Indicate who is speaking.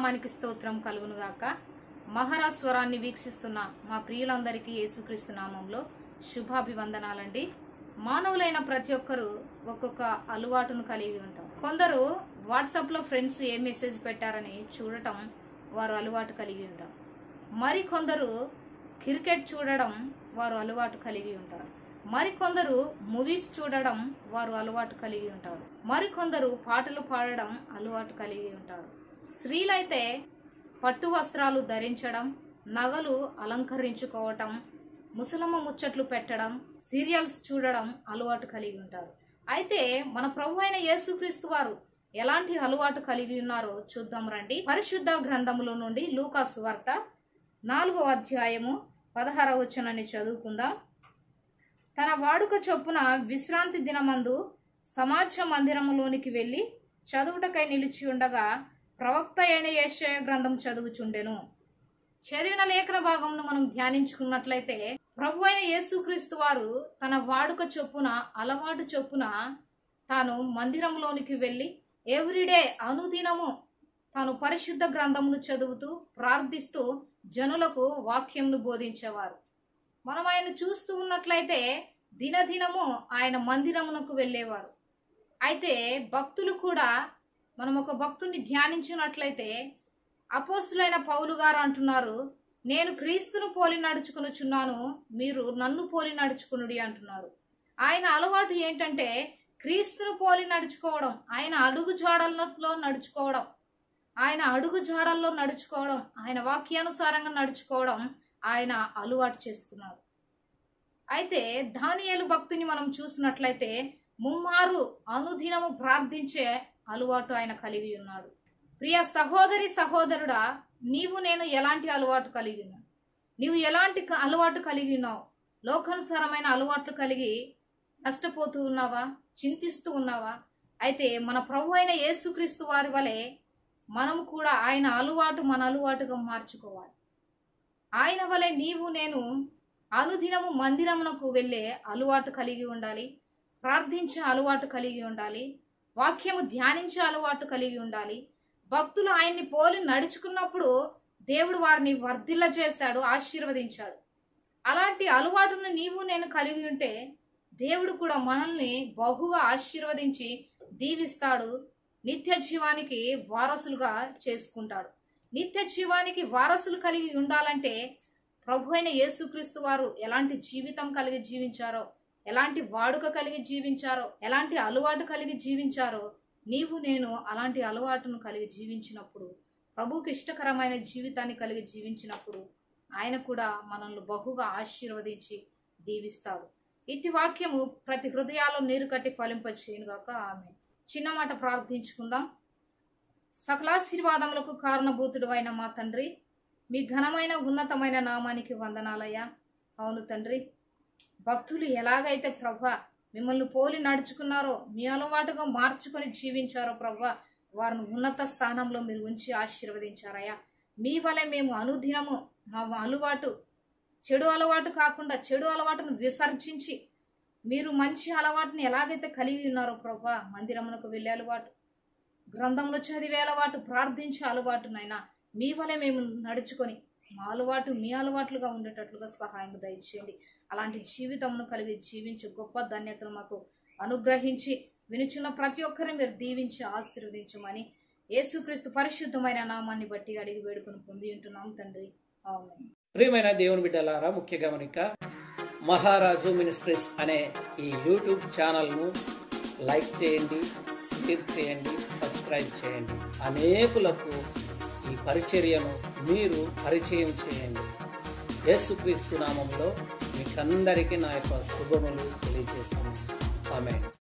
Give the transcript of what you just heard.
Speaker 1: నామానికి స్తోత్రం కలుగును గాక. మహారాజ్ స్వరాన్ని వీక్షిస్తున్న మా ప్రియులందరికీ యేసుక్రీస్తు నామంలో శుభాభివందనాలండి. మానవులైన ప్రతి ఒక్కరు ఒక్కొక్క అలవాటును కలిగి ఉంటారు. కొందరు వాట్సాప్ లో ఫ్రెండ్స్ ఏ మెసేజ్ పెట్టారని చూడటం వారు అలవాటు కలిగి ఉంటారు. మరి కొందరు క్రికెట్ చూడడం వారు అలవాటు కలిగి ఉంటారు. మరికొందరు మూవీస్ చూడడం వారు అలవాటు కలిగి ఉంటారు. మరికొందరు పాటలు పాడడం అలవాటు కలిగి ఉంటారు. స్త్రీలైతే పట్టు వస్త్రాలు ధరించడం, నగలు అలంకరించుకోవటం, ముసలమ్మ ముచ్చట్లు పెట్టడం, సీరియల్స్ చూడడం అలవాటు కలిగి ఉంటారు. అయితే మన ప్రభు అయిన యేసుక్రీస్తు వారు ఎలాంటి అలవాటు కలిగి ఉన్నారో చూద్దాం రండి. పరిశుద్ధ గ్రంథములో నుండి లూకా సువార్త 4వ అధ్యాయము 16వ వచనాన్ని చదువుకుందాం. తన వాడుక చొప్పున విశ్రాంతి దినమందు సమాజ మందిరములోనికి వెళ్లి చదువుటకై నిలిచి ఉండగా ప్రవక్త అయిన యెషయా గ్రంథం చదువుచుండెను. చదివిన లేఖన భాగంను మనం ధ్యానించుకున్నట్లయితే ప్రభు అయిన యేసుక్రీస్తు వారు తన వాడుక చొప్పున అలవాటు చొప్పున తాను మందిరంలోనికి వెళ్లి ఎవ్రీడే అనుదినము తాను పరిశుద్ధ గ్రంథమును చదువుతూ ప్రార్థిస్తూ జనులకు వాక్యంను బోధించేవారు. మనం ఆయన చూస్తూ ఉన్నట్లయితే దినదినము ఆయన మందిరమునకు వెళ్ళేవారు. అయితే భక్తులు కూడా మనం ఒక భక్తుని ధ్యానించినట్లయితే అపోస్తులైన పౌలు గారు అంటున్నారు, నేను క్రీస్తును పోలి నడుచుకొనుచున్నాను, మీరు నన్ను పోలి నడుచుకునుడి అంటున్నారు. ఆయన అలవాటు ఏంటంటే క్రీస్తును పోలి నడుచుకోవడం, ఆయన అడుగు జాడల్లో నడుచుకోవడం, ఆయన వాక్యానుసారంగా నడుచుకోవడం ఆయన అలవాటు చేసుకున్నారు. అయితే దానియేలు భక్తుని మనం చూసినట్లయితే ముమ్మారు అనుదినము ప్రార్థించే అలవాటు ఆయన కలిగి ఉన్నాడు. ప్రియ సహోదరి సహోదరుడా, నీవు నేను ఎలాంటి అలవాటు కలిగి ఉన్నావు? నీవు ఎలాంటి అలవాటు కలిగి ఉన్నావు? లోకానుసారమైన అలవాట్లు కలిగి కష్టపోతూ ఉన్నావా? చింతిస్తూ ఉన్నావా? అయితే మన ప్రభు అయిన యేసుక్రీస్తు వారి వలె మనము కూడా ఆయన అలవాటు మన అలవాటుగా మార్చుకోవాలి. ఆయన వలె నీవు నేను అనుదినము మందిరమునకు వెళ్ళే అలవాటు కలిగి ఉండాలి, ప్రార్థించే అలవాటు కలిగి ఉండాలి, వాక్యము ధ్యానించే అలవాటు కలిగి ఉండాలి. భక్తులు ఆయన్ని పోలి నడుచుకున్నప్పుడు దేవుడు వారిని వర్ధిల్ల చేశాడు, ఆశీర్వదించాడు. అలాంటి అలవాటును నీవు నేను కలిగి ఉంటే దేవుడు కూడా మనల్ని బహుగా ఆశీర్వదించి దీవిస్తాడు, నిత్య జీవానికి వారసులుగా చేసుకుంటాడు. నిత్య జీవానికి వారసులు కలిగి ఉండాలంటే ప్రభు అయిన యేసుక్రీస్తు వారు ఎలాంటి జీవితం కలిగి జీవించారో, ఎలాంటి వాడుక కలిగి జీవించారో, ఎలాంటి అలవాటు కలిగి జీవించారో, నీవు నేను అలాంటి అలవాటును కలిగి జీవించినప్పుడు, ప్రభువుకి ఇష్టకరమైన జీవితాన్ని కలిగి జీవించినప్పుడు ఆయన కూడా మనల్ని బహుగా ఆశీర్వదించి దీవిస్తాడు. ఇట్టి వాక్యము ప్రతి హృదయాల్లో నీరు కట్టి ఫలింపచేయునుగాక. ఆమె చిన్న మాట ప్రార్థించుకుందాం. సకలాశీర్వాదములకు కారణభూతుడు అయిన మా తండ్రి, మీ ఘనమైన ఉన్నతమైన నామానికి వందనాలయ్యా. అవును తండ్రి, భక్తులు ఎలాగైతే ప్రభా మిమ్మల్ని పోలి నడుచుకున్నారో, మీ అలవాటుగా మార్చుకొని జీవించారో ప్రభా, వారిని ఉన్నత స్థానంలో మీరు ఉంచి ఆశీర్వదించారయ్యా. మీ వలె మేము అనుదినము మా అలవాటు చెడు అలవాటు కాకుండా చెడు అలవాటును విసర్జించి మీరు మంచి అలవాటుని ఎలాగైతే కలిగి ఉన్నారో ప్రభా, మందిరమునకు వెళ్ళే అలవాటు, గ్రంథంలో చదివే అలవాటు, ప్రార్థించే అలవాటునైనా మీ వలె మేము నడుచుకొని మా అలవాటు మీ అలవాట్లుగా ఉండేటట్లుగా సహాయం దయచేయండి. అలాంటి జీవితమును కలిగి జీవించి గొప్ప ధన్యతను మాకు అనుగ్రహించి వినుచున్న ప్రతి ఒక్కరిని మీరు దీవించి ఆశీర్వదించమని యేసుక్రీస్తు పరిశుద్ధమైన నామాన్ని బట్టి అడిగి వేడుకొని పొంది ఉంటున్నాం తండ్రి. ఆమేన్.
Speaker 2: ప్రియమైన దేవుని బిడ్డలారా, ముఖ్య గమనిక, మహారాజు మినిస్ట్రీస్ అనే ఈ యూట్యూబ్ ఛానల్ను లైక్ చేయండి, షేర్ చేయండి, సబ్స్క్రైబ్ చేయండి. అనేకులకు ఈ పరిచర్యను మీరు పరిచయం చేయండి. యేసుక్రీస్తు నామంలో మీకందరికీ నా యొక్క శుభములు తెలియజేస్తున్నాను. ఆమేన్.